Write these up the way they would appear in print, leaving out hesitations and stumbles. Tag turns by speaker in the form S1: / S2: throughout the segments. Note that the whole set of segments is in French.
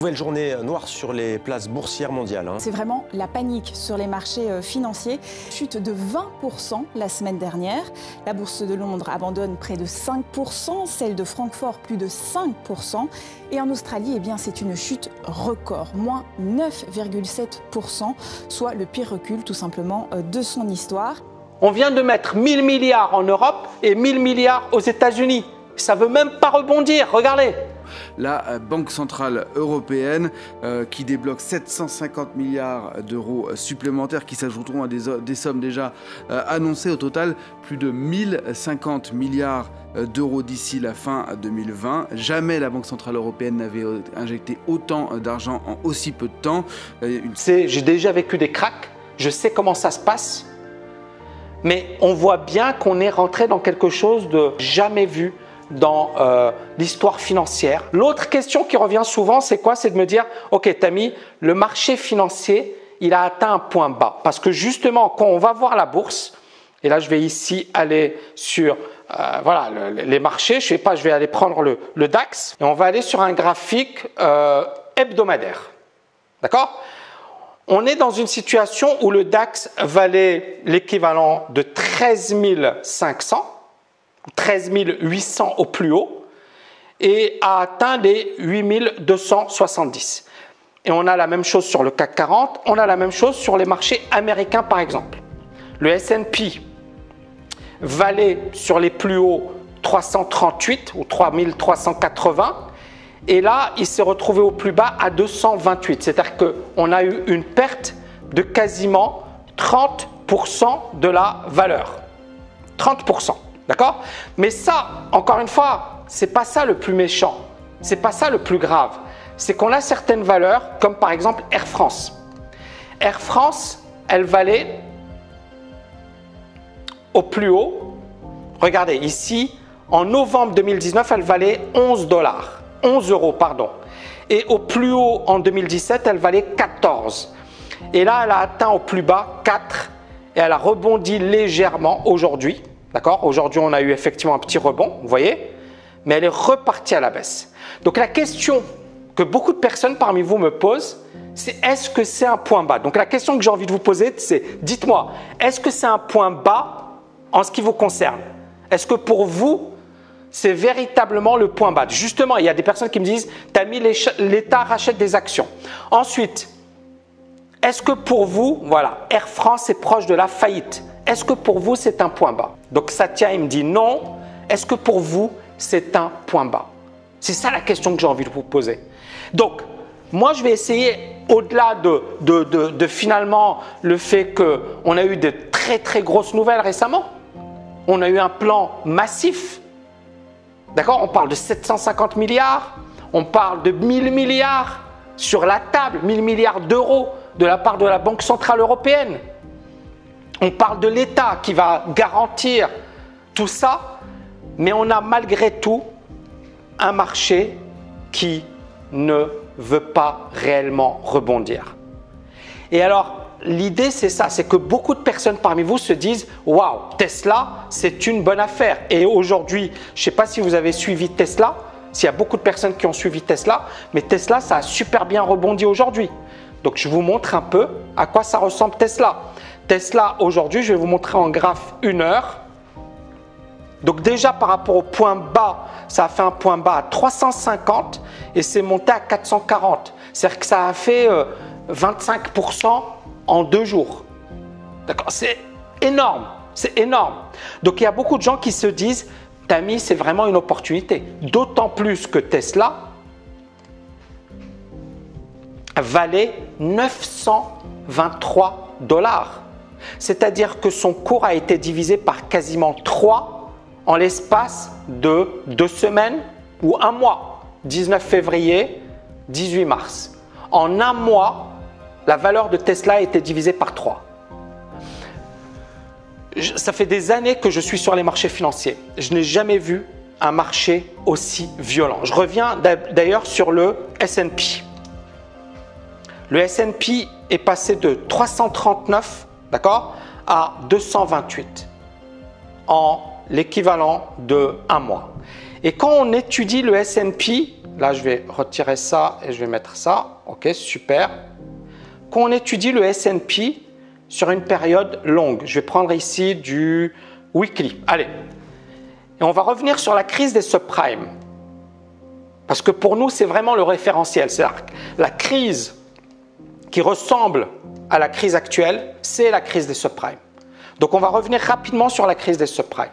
S1: Nouvelle journée noire sur les places boursières mondiales.
S2: C'est vraiment la panique sur les marchés financiers. Chute de 20% la semaine dernière. La bourse de Londres abandonne près de 5%, celle de Francfort plus de 5%. Et en Australie, eh bien, c'est une chute record, moins 9,7%, soit le pire recul tout simplement de son histoire.
S3: On vient de mettre 1000 milliards en Europe et 1000 milliards aux États-Unis. Ça ne veut même pas rebondir, regardez.
S4: La Banque Centrale Européenne qui débloque 750 milliards d'euros supplémentaires qui s'ajouteront à des sommes déjà annoncées. Au total, plus de 1050 milliards d'euros d'ici la fin 2020. Jamais la Banque Centrale Européenne n'avait injecté autant d'argent en aussi peu de temps.
S3: J'ai déjà vécu des cracks, je sais comment ça se passe, mais on voit bien qu'on est rentré dans quelque chose de jamais vu dans l'histoire financière. L'autre question qui revient souvent, c'est quoi? C'est de me dire, ok Tammy, le marché financier, il a atteint un point bas. Parce que justement, quand on va voir la bourse, et là je vais ici aller sur voilà, les marchés, je sais pas, je vais aller prendre le DAX, et on va aller sur un graphique hebdomadaire. D'accord? On est dans une situation où le DAX valait l'équivalent de 13 500, 13 800 au plus haut et a atteint les 8 270. Et on a la même chose sur le CAC 40, on a la même chose sur les marchés américains par exemple. Le S&P valait sur les plus hauts 338 ou 3380 et là il s'est retrouvé au plus bas à 228. C'est-à-dire qu'on a eu une perte de quasiment 30% de la valeur. 30%. D'accord? Mais ça, encore une fois, c'est pas ça le plus méchant. C'est pas ça le plus grave. C'est qu'on a certaines valeurs, comme par exemple Air France. Air France, elle valait au plus haut. Regardez, ici, en novembre 2019, elle valait 11 euros, pardon. Et au plus haut, en 2017, elle valait 14. Et là, elle a atteint au plus bas 4 et elle a rebondi légèrement aujourd'hui. D'accord? Aujourd'hui, on a eu effectivement un petit rebond, vous voyez, mais elle est repartie à la baisse. Donc la question que beaucoup de personnes parmi vous me posent, c'est est-ce que c'est un point bas? Donc la question que j'ai envie de vous poser, c'est dites-moi, est-ce que c'est un point bas en ce qui vous concerne? Est-ce que pour vous, c'est véritablement le point bas? Justement, il y a des personnes qui me disent, Tammy, l'État rachète des actions. Ensuite, est-ce que pour vous, voilà, Air France est proche de la faillite? Est-ce que pour vous, c'est un point bas? Donc Satya, il me dit non. Est-ce que pour vous, c'est un point bas? C'est ça la question que j'ai envie de vous poser. Donc, moi, je vais essayer, au-delà de finalement le fait qu'on a eu de très très grosses nouvelles récemment. On a eu un plan massif. D'accord? On parle de 750 milliards. On parle de 1000 milliards sur la table, 1000 milliards d'euros de la part de la Banque Centrale Européenne. On parle de l'État qui va garantir tout ça, mais on a malgré tout un marché qui ne veut pas réellement rebondir. Et alors, l'idée c'est ça, c'est que beaucoup de personnes parmi vous se disent « Waouh, Tesla, c'est une bonne affaire ». Et aujourd'hui, je ne sais pas si vous avez suivi Tesla, s'il y a beaucoup de personnes qui ont suivi Tesla, mais Tesla, ça a super bien rebondi aujourd'hui. Donc, je vous montre un peu à quoi ça ressemble Tesla. Tesla, aujourd'hui, je vais vous montrer en graphe 1 heure. Donc déjà, par rapport au point bas, ça a fait un point bas à 350 et c'est monté à 440. C'est-à-dire que ça a fait 25% en 2 jours. D'accord? C'est énorme. C'est énorme. Donc, il y a beaucoup de gens qui se disent « Tammy, c'est vraiment une opportunité ». D'autant plus que Tesla valait 923 $. C'est-à-dire que son cours a été divisé par quasiment 3 en l'espace de 2 semaines ou 1 mois. 19 février, 18 mars. En 1 mois, la valeur de Tesla a été divisée par 3. Ça fait des années que je suis sur les marchés financiers. Je n'ai jamais vu un marché aussi violent. Je reviens d'ailleurs sur le S&P. Le S&P est passé de 339, d'accord, à 228 en l'équivalent de 1 mois. Et quand on étudie le S&P Là, je vais retirer ça et je vais mettre ça. OK, super. Qu'on étudie le S&P sur une période longue. Je vais prendre ici du weekly. Allez. Et on va revenir sur la crise des subprimes. Parce que pour nous, c'est vraiment le référentiel. C'est-à-dire la crise qui ressemble à la crise actuelle, c'est la crise des subprimes. Donc, on va revenir rapidement sur la crise des subprimes.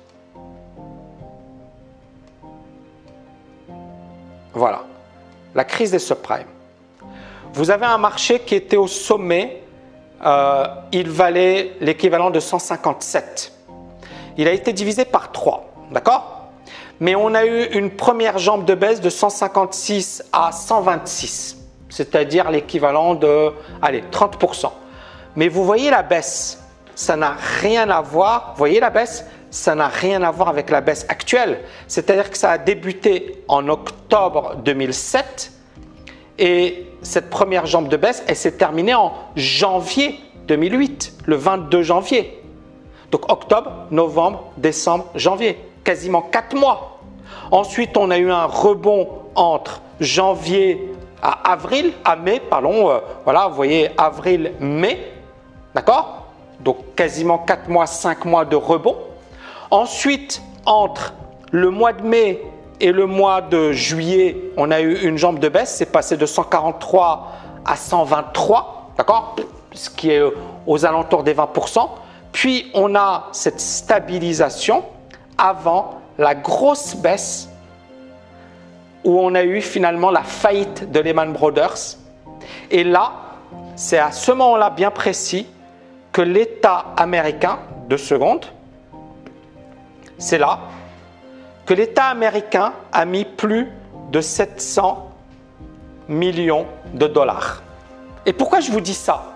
S3: Voilà, la crise des subprimes. Vous avez un marché qui était au sommet, il valait l'équivalent de 157. Il a été divisé par 3, d'accord? Mais on a eu une première jambe de baisse de 156 à 126, c'est-à-dire l'équivalent de, allez, 30%. Mais vous voyez la baisse, ça n'a rien à voir, vous voyez la baisse? Ça n'a rien à voir avec la baisse actuelle. C'est-à-dire que ça a débuté en octobre 2007 et cette première jambe de baisse, elle s'est terminée en janvier 2008, le 22 janvier. Donc octobre, novembre, décembre, janvier, quasiment 4 mois. Ensuite, on a eu un rebond entre janvier à mai, pardon, voilà, vous voyez avril, mai, d'accord? Donc quasiment 4 mois, 5 mois de rebond. Ensuite, entre le mois de mai et le mois de juillet, on a eu une jambe de baisse, c'est passé de 143 à 123, d'accord? Ce qui est aux alentours des 20%. Puis, on a cette stabilisation avant la grosse baisse où on a eu finalement la faillite de Lehman Brothers. Et là, c'est à ce moment-là bien précis que l'État américain, 2 secondes, c'est là que l'État américain a mis plus de 700 millions de dollars. Et pourquoi je vous dis ça?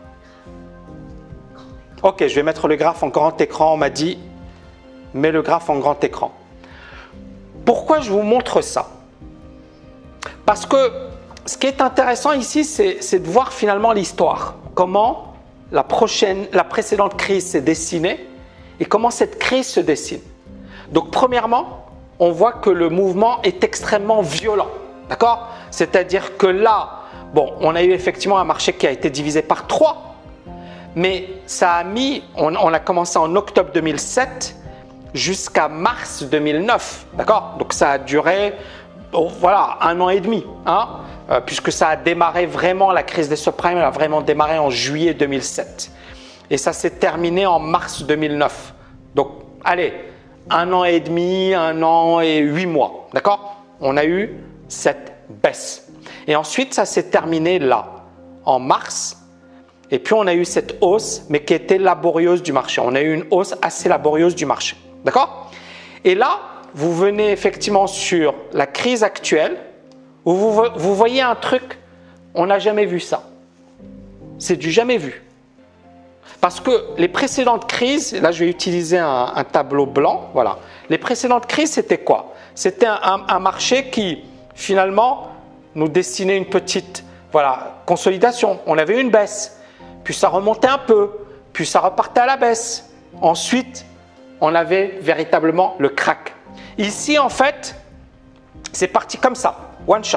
S3: Ok, je vais mettre le graphe en grand écran. On m'a dit, mets le graphe en grand écran. Pourquoi je vous montre ça? Parce que ce qui est intéressant ici, c'est de voir finalement l'histoire. Comment la précédente crise s'est dessinée et comment cette crise se dessine. Donc, premièrement, on voit que le mouvement est extrêmement violent, d'accord? C'est-à-dire que là, bon, on a eu effectivement un marché qui a été divisé par 3, mais ça a mis, on a commencé en octobre 2007 jusqu'à mars 2009, d'accord? Donc, ça a duré, bon, voilà, 1 an et demi, hein? Puisque ça a démarré vraiment, la crise des subprimes, elle a vraiment démarré en juillet 2007. Et ça s'est terminé en mars 2009. Donc, allez, 1 an et demi, 1 an et 8 mois, d'accord? On a eu cette baisse. Et ensuite, ça s'est terminé là, en mars. Et puis, on a eu cette hausse, mais qui était laborieuse du marché. On a eu une hausse assez laborieuse du marché, d'accord? Et là, vous venez effectivement sur la crise actuelle, où vous voyez un truc, on n'a jamais vu ça. C'est du jamais vu. Parce que les précédentes crises, là je vais utiliser un tableau blanc, voilà. Les précédentes crises, c'était quoi? C'était un marché qui finalement nous dessinait une petite consolidation. On avait une baisse, puis ça remontait un peu, puis ça repartait à la baisse. Ensuite, on avait véritablement le crack. Ici, en fait, c'est parti comme ça, one shot.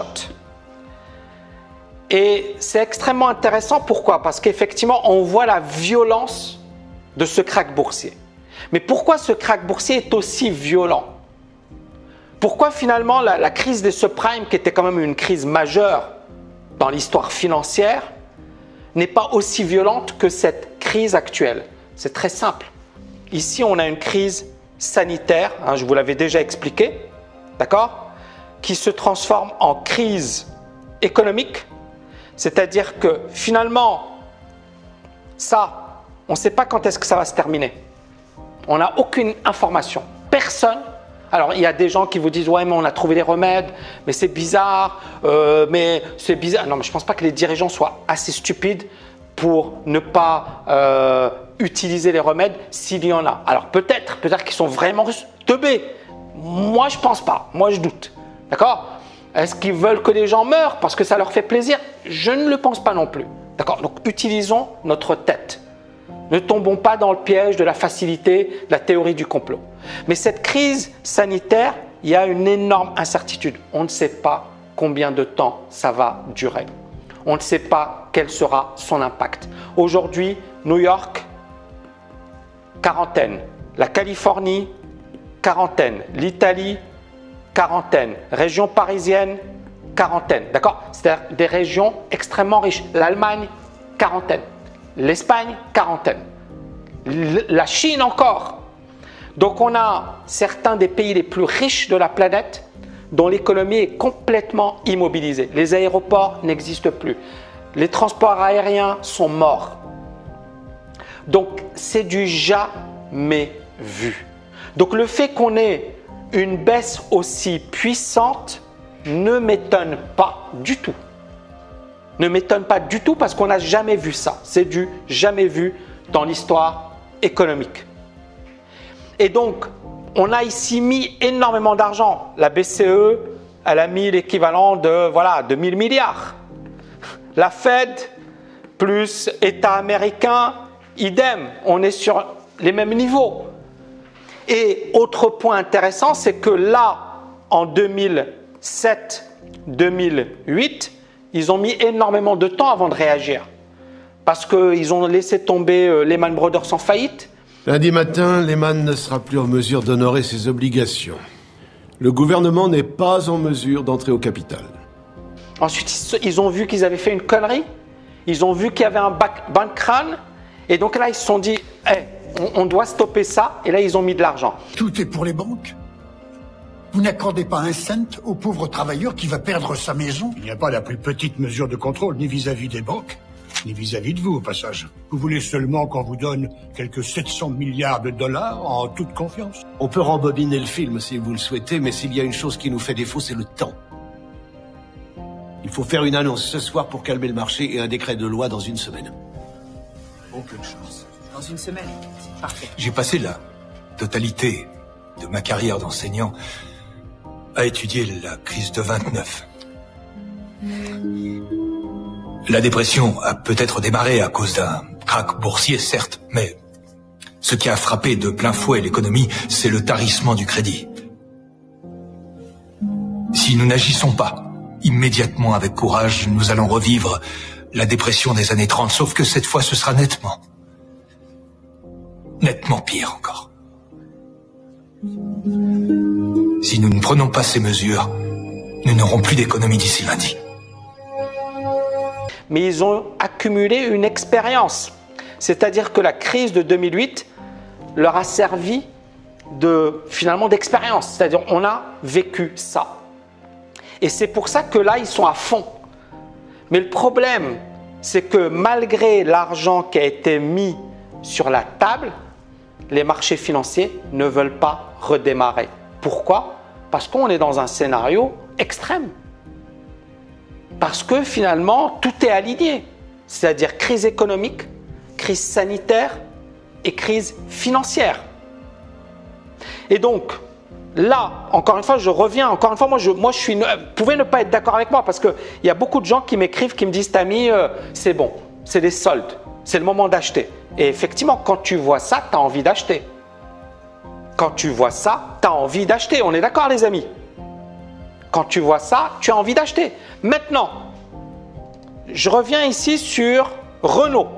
S3: Et c'est extrêmement intéressant, pourquoi? Parce qu'effectivement, on voit la violence de ce crack boursier. Mais pourquoi ce crack boursier est aussi violent? Pourquoi finalement la crise des subprimes, qui était quand même une crise majeure dans l'histoire financière, n'est pas aussi violente que cette crise actuelle? C'est très simple. Ici, on a une crise sanitaire, hein, je vous l'avais déjà expliqué, d'accord, qui se transforme en crise économique. C'est-à-dire que finalement, ça, on ne sait pas quand est-ce que ça va se terminer. On n'a aucune information. Personne. Alors, il y a des gens qui vous disent « Ouais, mais on a trouvé les remèdes, mais c'est bizarre, mais c'est bizarre. » Non, mais je ne pense pas que les dirigeants soient assez stupides pour ne pas utiliser les remèdes s'il y en a. Alors, peut-être qu'ils sont vraiment teubés. Moi, je ne pense pas. Moi, je doute. D'accord ? Est-ce qu'ils veulent que les gens meurent parce que ça leur fait plaisir? Je ne le pense pas non plus. D'accord? Donc, utilisons notre tête. Ne tombons pas dans le piège de la facilité, de la théorie du complot. Mais cette crise sanitaire, il y a une énorme incertitude. On ne sait pas combien de temps ça va durer. On ne sait pas quel sera son impact. Aujourd'hui, New York, quarantaine. La Californie, quarantaine. L'Italie, quarantaine. Région parisienne, quarantaine. D'accord? C'est-à-dire des régions extrêmement riches. L'Allemagne, quarantaine. L'Espagne, quarantaine. La Chine encore. Donc on a certains des pays les plus riches de la planète dont l'économie est complètement immobilisée. Les aéroports n'existent plus. Les transports aériens sont morts. Donc c'est du jamais vu. Donc le fait qu'on ait une baisse aussi puissante ne m'étonne pas du tout. Ne m'étonne pas du tout parce qu'on n'a jamais vu ça. C'est du jamais vu dans l'histoire économique. Et donc, on a ici mis énormément d'argent. La BCE, elle a mis l'équivalent de 1000 milliards. La Fed, plus État américain, idem. On est sur les mêmes niveaux. Et autre point intéressant, c'est que là, en 2007-2008, ils ont mis énormément de temps avant de réagir. Parce qu'ils ont laissé tomber Lehman Brothers en faillite.
S5: Lundi matin, Lehman ne sera plus en mesure d'honorer ses obligations. Le gouvernement n'est pas en mesure d'entrer au capital.
S3: Ensuite, ils ont vu qu'ils avaient fait une connerie. Ils ont vu qu'il y avait un bank run. Et donc là, ils se sont dit, hey, on doit stopper ça. Et là, ils ont mis de l'argent.
S6: Tout est pour les banques. Vous n'accordez pas un cent au pauvre travailleur qui va perdre sa maison. Il n'y a pas la plus petite mesure de contrôle, ni vis-à-vis des banques, ni vis-à-vis de vous, au passage. Vous voulez seulement qu'on vous donne quelques 700 milliards de dollars en toute confiance.
S5: On peut rembobiner le film si vous le souhaitez, mais s'il y a une chose qui nous fait défaut, c'est le temps. Il faut faire une annonce ce soir pour calmer le marché et un décret de loi dans une semaine.
S7: Aucune chance.
S8: Dans une semaine, c'est parfait.
S7: J'ai passé la totalité de ma carrière d'enseignant à étudier la crise de 29. La dépression a peut-être démarré à cause d'un krach boursier, certes, mais ce qui a frappé de plein fouet l'économie, c'est le tarissement du crédit. Si nous n'agissons pas immédiatement avec courage, nous allons revivre la dépression des années 30, sauf que cette fois, ce sera nettement pire encore. Si nous ne prenons pas ces mesures, nous n'aurons plus d'économie d'ici lundi.
S3: Mais ils ont accumulé une expérience. C'est-à-dire que la crise de 2008 leur a servi finalement d'expérience. C'est-à-dire on a vécu ça. Et c'est pour ça que là, ils sont à fond. Mais le problème, c'est que malgré l'argent qui a été mis sur la table, les marchés financiers ne veulent pas redémarrer. Pourquoi? Parce qu'on est dans un scénario extrême. Parce que finalement, tout est aligné. C'est-à-dire crise économique, crise sanitaire et crise financière. Et donc, là, encore une fois, je reviens, encore une fois, moi, vous pouvez ne pas être d'accord avec moi parce qu'il y a beaucoup de gens qui m'écrivent, qui me disent, Tammy, c'est bon, c'est des soldes, c'est le moment d'acheter. Et effectivement, quand tu vois ça, tu as envie d'acheter. Quand tu vois ça, tu as envie d'acheter. On est d'accord, les amis? Quand tu vois ça, tu as envie d'acheter. Maintenant, je reviens ici sur Renault.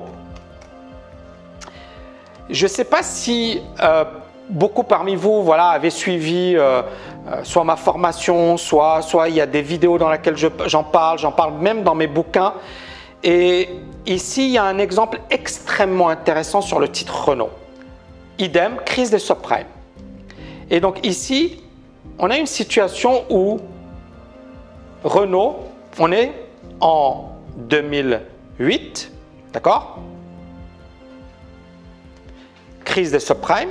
S3: Je ne sais pas si beaucoup parmi vous avaient suivi soit ma formation, soit il y a des vidéos dans lesquelles j'en parle même dans mes bouquins. Et ici, il y a un exemple extrêmement intéressant sur le titre Renault. Idem, crise des subprimes. Et donc ici, on a une situation où Renault, on est en 2008, d'accord? Crise des subprimes.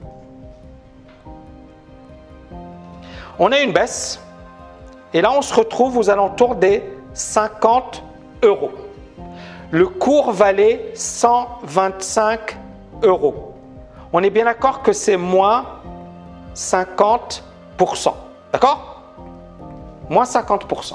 S3: On a une baisse. Et là, on se retrouve aux alentours des 50 €. Le cours valait 125 €. On est bien d'accord que c'est moins 50%. D'accord? Moins 50%.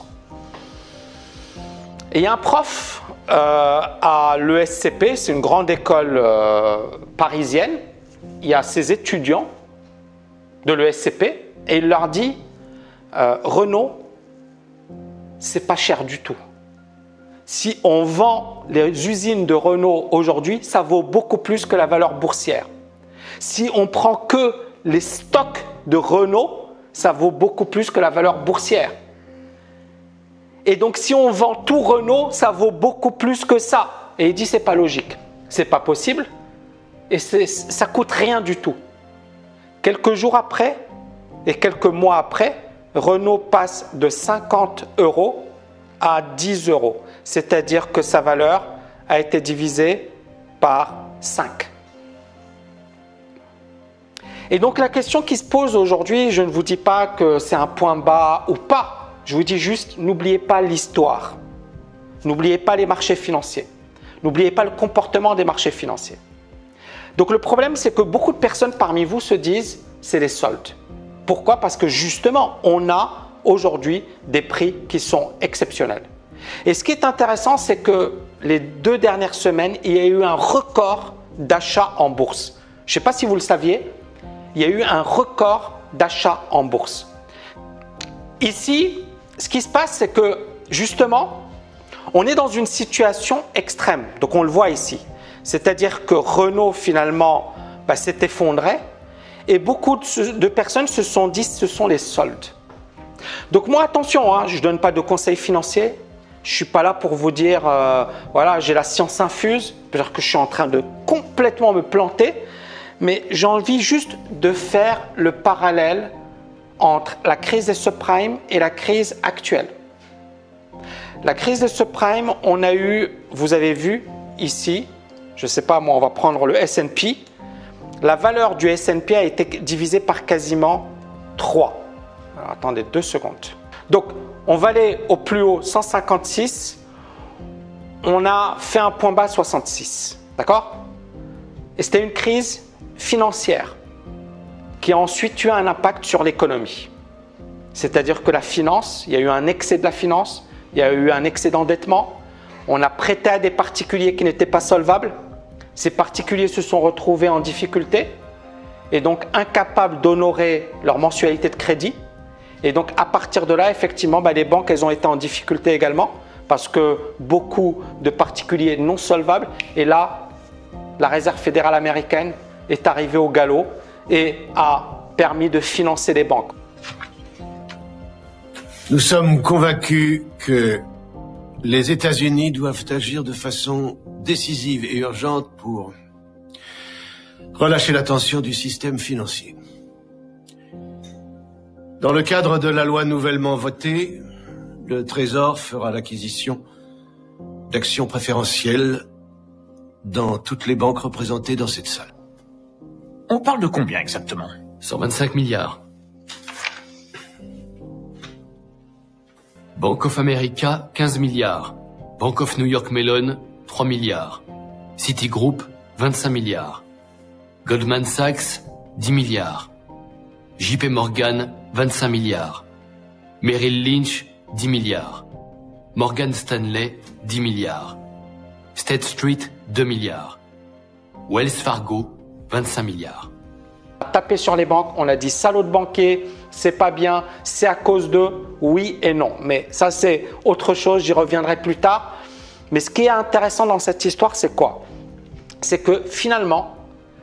S3: Et il y a un prof à l'ESCP, c'est une grande école parisienne. Il y a ses étudiants de l'ESCP et il leur dit Renault c'est pas cher du tout. Si on vend les usines de Renault aujourd'hui, ça vaut beaucoup plus que la valeur boursière. Si on prend que les stocks de Renault, ça vaut beaucoup plus que la valeur boursière. Et donc, si on vend tout Renault, ça vaut beaucoup plus que ça. Et il dit, c'est pas logique, c'est pas possible, et ça coûte rien du tout. Quelques jours après, et quelques mois après, Renault passe de 50 € à 10 €. C'est-à-dire que sa valeur a été divisée par 5. Et donc la question qui se pose aujourd'hui, je ne vous dis pas que c'est un point bas ou pas. Je vous dis juste, n'oubliez pas l'histoire. N'oubliez pas les marchés financiers. N'oubliez pas le comportement des marchés financiers. Donc le problème, c'est que beaucoup de personnes parmi vous se disent, c'est les soldes. Pourquoi? Parce que justement, on a aujourd'hui des prix qui sont exceptionnels. Et ce qui est intéressant, c'est que les 2 dernières semaines, il y a eu un record d'achats en bourse. Je ne sais pas si vous le saviez, il y a eu un record d'achats en bourse. Ici, ce qui se passe, c'est que justement, on est dans une situation extrême. Donc on le voit ici. C'est-à-dire que Renault finalement s'est effondré et beaucoup de personnes se sont dit ce sont les soldes. Donc moi attention, je ne donne pas de conseils financiers. Je ne suis pas là pour vous dire voilà, j'ai la science infuse, c'est-à-dire que je suis en train de complètement me planter, mais j'ai envie juste de faire le parallèle entre la crise des subprimes et la crise actuelle. La crise des subprimes, on a eu, vous avez vu ici, je ne sais pas moi, on va prendre le S&P. La valeur du S&P a été divisée par quasiment 3. Alors, attendez 2 secondes. Donc, on va aller au plus haut 156. On a fait un point bas 66. D'accord? Et c'était une crise financière qui a ensuite eu un impact sur l'économie. C'est-à-dire que la finance, il y a eu un excès de la finance, il y a eu un excès d'endettement. On a prêté à des particuliers qui n'étaient pas solvables. Ces particuliers se sont retrouvés en difficulté et donc incapables d'honorer leur mensualité de crédit. Et donc à partir de là, effectivement, les banques elles ont été en difficulté également parce que beaucoup de particuliers non solvables. Et là, la Réserve fédérale américaine est arrivée au galop et a permis de financer les banques.
S5: Nous sommes convaincus que les États-Unis doivent agir de façon décisive et urgente pour relâcher la tension du système financier. Dans le cadre de la loi nouvellement votée, le Trésor fera l'acquisition d'actions préférentielles dans toutes les banques représentées dans cette salle.
S9: On parle de combien exactement?
S10: 125 milliards. Bank of America, 15 milliards. Bank of New York Mellon, 3 milliards. Citigroup, 25 milliards. Goldman Sachs, 10 milliards. JP Morgan, 25 milliards. Merrill Lynch, 10 milliards. Morgan Stanley, 10 milliards. State Street, 2 milliards. Wells Fargo, 25 milliards.
S3: Taper sur les banques, on a dit salaud de banquier, c'est pas bien, c'est à cause de oui et non. Mais ça c'est autre chose, j'y reviendrai plus tard. Mais ce qui est intéressant dans cette histoire, c'est quoi? C'est que finalement,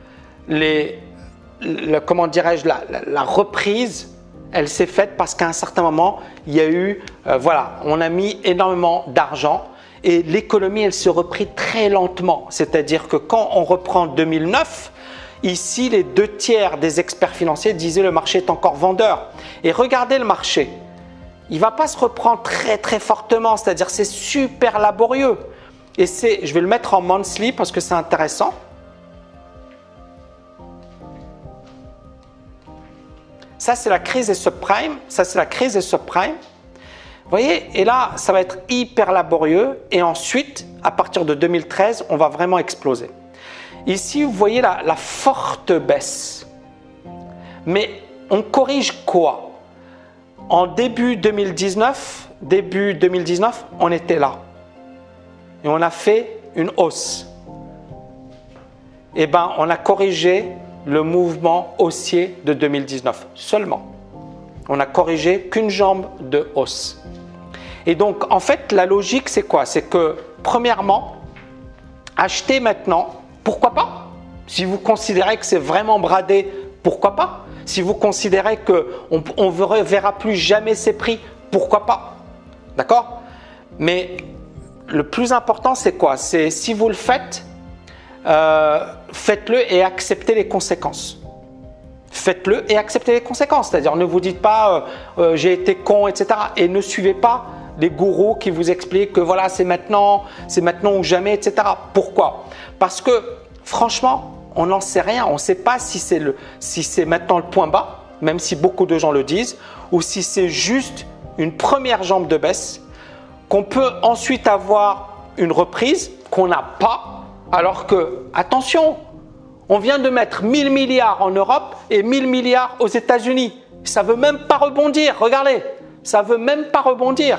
S3: comment dirais-je, la reprise, elle s'est faite parce qu'à un certain moment, il y a eu, on a mis énormément d'argent et l'économie, elle se reprit très lentement. C'est-à-dire que quand on reprend 2009, ici, les 2/3 des experts financiers disaient le marché est encore vendeur. Et regardez le marché, il ne va pas se reprendre très très fortement, c'est-à-dire c'est super laborieux. Et je vais le mettre en monthly parce que c'est intéressant. Ça, c'est la crise des subprimes. Ça, c'est la crise des subprimes. Vous voyez, et là, ça va être hyper laborieux. Et ensuite, à partir de 2013, on va vraiment exploser. Ici, vous voyez la forte baisse. Mais on corrige quoi? En début 2019, on était là. Et on a fait une hausse. Eh bien, on a corrigé le mouvement haussier de 2019 seulement. On n'a corrigé qu'une jambe de hausse. Et donc, en fait, la logique, c'est quoi? C'est que, premièrement, acheter maintenant, pourquoi pas? Si vous considérez que c'est vraiment bradé, pourquoi pas? Si vous considérez qu'on ne verra plus jamais ces prix, pourquoi pas? D'accord? Mais le plus important, c'est quoi? C'est si vous le faites, faites-le et acceptez les conséquences. Faites-le et acceptez les conséquences. C'est-à-dire, ne vous dites pas j'ai été con, etc. Et ne suivez pas les gourous qui vous expliquent que voilà, c'est maintenant ou jamais, etc. Pourquoi? Parce que franchement, on n'en sait rien. On ne sait pas si c'est maintenant le point bas, même si beaucoup de gens le disent, ou si c'est juste une première jambe de baisse, qu'on peut ensuite avoir une reprise qu'on n'a pas, alors que, attention, on vient de mettre 1000 milliards en Europe et 1000 milliards aux États-Unis. Ça ne veut même pas rebondir, regardez, ça ne veut même pas rebondir.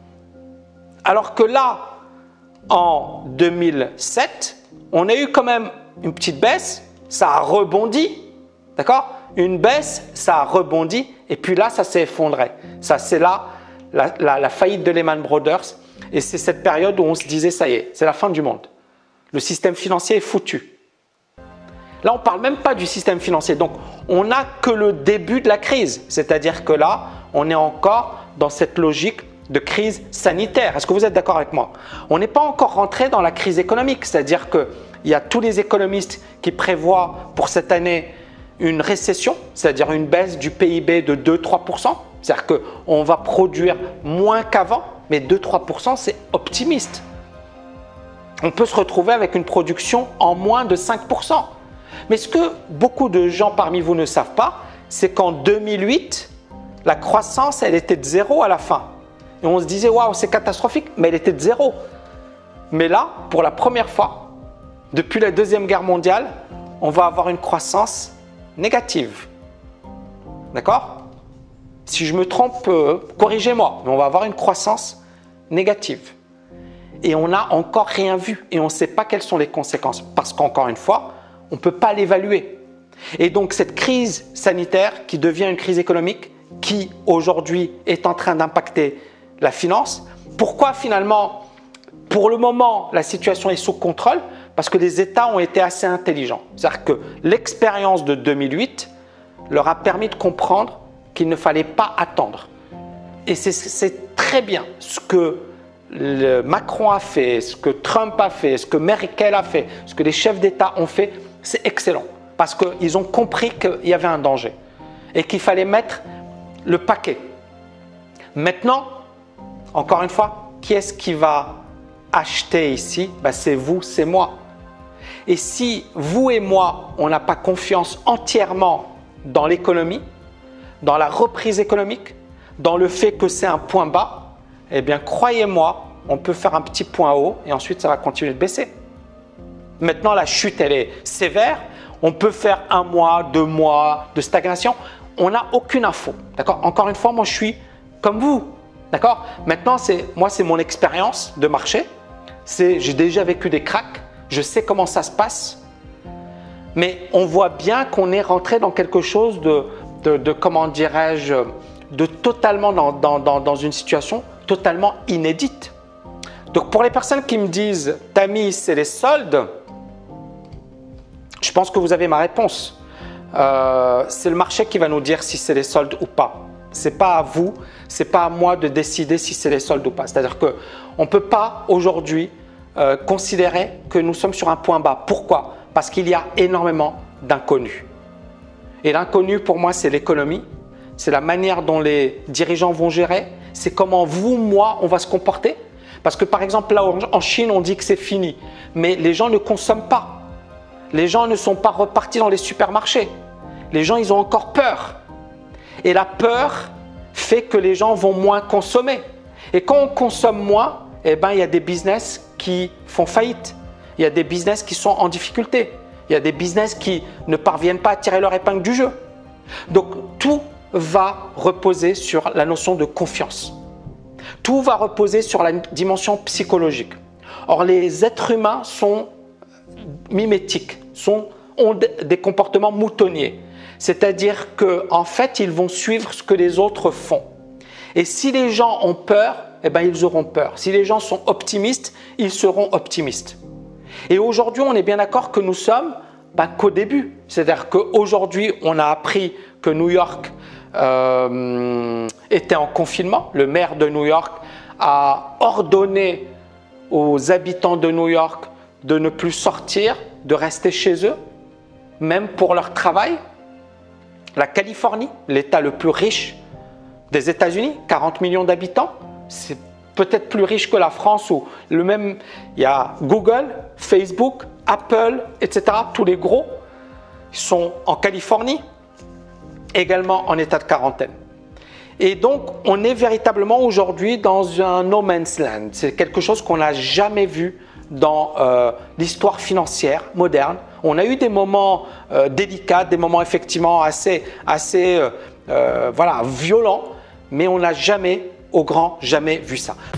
S3: Alors que là, en 2007, on a eu quand même une petite baisse, ça a rebondi, d'accord? Une baisse, ça a rebondi, et puis là, ça s'est effondré. Ça, c'est là la faillite de Lehman Brothers, et c'est cette période où on se disait, ça y est, c'est la fin du monde. Le système financier est foutu. Là, on ne parle même pas du système financier, donc on n'a que le début de la crise, c'est-à-dire que là, on est encore dans cette logique de crise sanitaire. Est-ce que vous êtes d'accord avec moi? On n'est pas encore rentré dans la crise économique, c'est-à-dire qu'il y a tous les économistes qui prévoient pour cette année une récession, c'est-à-dire une baisse du PIB de 2-3%, c'est-à-dire qu'on va produire moins qu'avant, mais 2-3%, c'est optimiste. On peut se retrouver avec une production en moins de 5%. Mais ce que beaucoup de gens parmi vous ne savent pas, c'est qu'en 2008, la croissance, elle était de 0 à la fin. Et on se disait, waouh, c'est catastrophique, mais elle était de 0. Mais là, pour la première fois, depuis la Deuxième Guerre mondiale, on va avoir une croissance négative. D'accord? Si je me trompe, corrigez-moi, mais on va avoir une croissance négative. Et on n'a encore rien vu et on ne sait pas quelles sont les conséquences. Parce qu'encore une fois, on ne peut pas l'évaluer. Et donc cette crise sanitaire qui devient une crise économique, qui aujourd'hui est en train d'impacter la finance, pourquoi finalement, pour le moment, la situation est sous contrôle? Parce que les États ont été assez intelligents. C'est-à-dire que l'expérience de 2008 leur a permis de comprendre qu'il ne fallait pas attendre. Et c'est très bien ce que Macron a fait, ce que Trump a fait, ce que Merkel a fait, ce que les chefs d'État ont fait, c'est excellent. Parce qu'ils ont compris qu'il y avait un danger et qu'il fallait mettre le paquet. Maintenant, encore une fois, qui est-ce qui va acheter ici? C'est vous, c'est moi. Et si vous et moi, on n'a pas confiance entièrement dans l'économie, dans la reprise économique, dans le fait que c'est un point bas, eh bien, croyez-moi, on peut faire un petit point haut et ensuite ça va continuer de baisser. Maintenant, la chute, elle est sévère. On peut faire 1 mois, 2 mois de stagnation. On n'a aucune info. D'accord? Encore une fois, moi, je suis comme vous. D'accord? Maintenant, moi, c'est mon expérience de marché. J'ai déjà vécu des cracks. Je sais comment ça se passe. Mais on voit bien qu'on est rentré dans quelque chose de comment dirais-je, de totalement dans une situation totalement inédite. Donc, pour les personnes qui me disent « Tammy, c'est les soldes », je pense que vous avez ma réponse. C'est le marché qui va nous dire si c'est les soldes ou pas. Ce n'est pas à vous, ce n'est pas à moi de décider si c'est les soldes ou pas. C'est-à-dire qu'on ne peut pas aujourd'hui considérer que nous sommes sur un point bas. Pourquoi? Parce qu'il y a énormément d'inconnus. Et l'inconnu pour moi, c'est l'économie, c'est la manière dont les dirigeants vont gérer, c'est comment vous, moi, on va se comporter. Parce que par exemple, là en Chine, on dit que c'est fini, mais les gens ne consomment pas. Les gens ne sont pas repartis dans les supermarchés. Les gens, ils ont encore peur. Et la peur fait que les gens vont moins consommer. Et quand on consomme moins, eh ben, il y a des business qui font faillite. Il y a des business qui sont en difficulté. Il y a des business qui ne parviennent pas à tirer leur épingle du jeu. Donc, tout va reposer sur la notion de confiance. Tout va reposer sur la dimension psychologique. Or, les êtres humains sont mimétiques, ont des comportements moutonniers. C'est-à-dire qu'en fait, ils vont suivre ce que les autres font. Et si les gens ont peur, eh ben, ils auront peur. Si les gens sont optimistes, ils seront optimistes. Et aujourd'hui, on est bien d'accord que nous sommes qu'au début. C'est-à-dire qu'aujourd'hui, on a appris que New York était en confinement. Le maire de New York a ordonné aux habitants de New York de ne plus sortir, de rester chez eux, même pour leur travail. La Californie, l'État le plus riche des États-Unis, 40 millions d'habitants, c'est peut-être plus riche que la France où il y a Google, Facebook, Apple, etc. Tous les gros sont en Californie, également en état de quarantaine. Et donc, on est véritablement aujourd'hui dans un no man's land. C'est quelque chose qu'on n'a jamais vu dans l'histoire financière moderne. On a eu des moments délicats, des moments effectivement assez violents, mais on n'a jamais, au grand jamais, vu ça.